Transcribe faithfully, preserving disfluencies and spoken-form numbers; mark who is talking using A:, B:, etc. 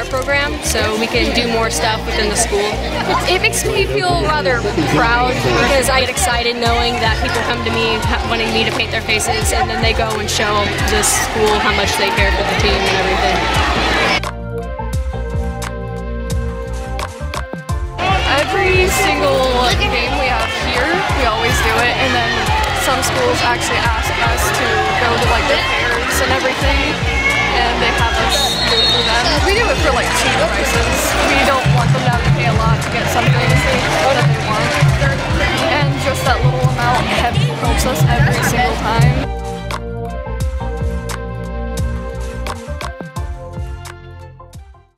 A: art program, so we can do more stuff within the school. It makes me feel rather proud because I get excited knowing that people come to me wanting me to paint their faces, and then they go and show the school how much they care for the team and everything.
B: Every single game we have here, we always do it, and then some schools actually ask us to go to like the fairs and everything, and they have us do it for them. We do it for like cheap prices. We don't want them to have to pay a lot to get something that they want, and just that little amount helps us every single time.